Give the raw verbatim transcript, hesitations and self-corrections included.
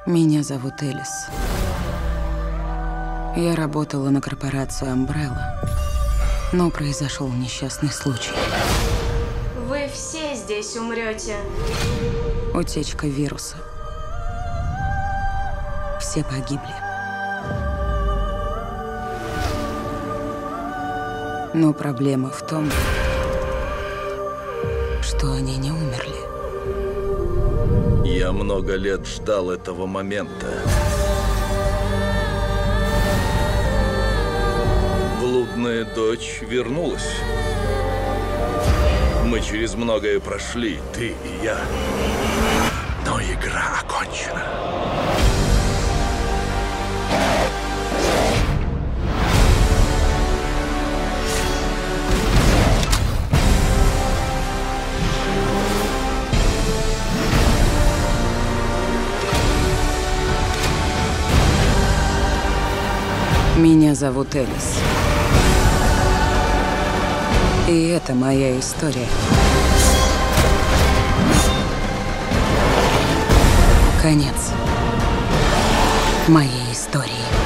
Меня зовут Элис. Я работала на корпорацию Umbrella, но произошел несчастный случай. Вы все здесь умрете. Утечка вируса. Все погибли. Но проблема в том, что они не умерли. Я много лет ждал этого момента. Блудная дочь вернулась. Мы через многое прошли, ты и я. Но игра окончена. Меня зовут Элис. И это моя история. Конец моей истории.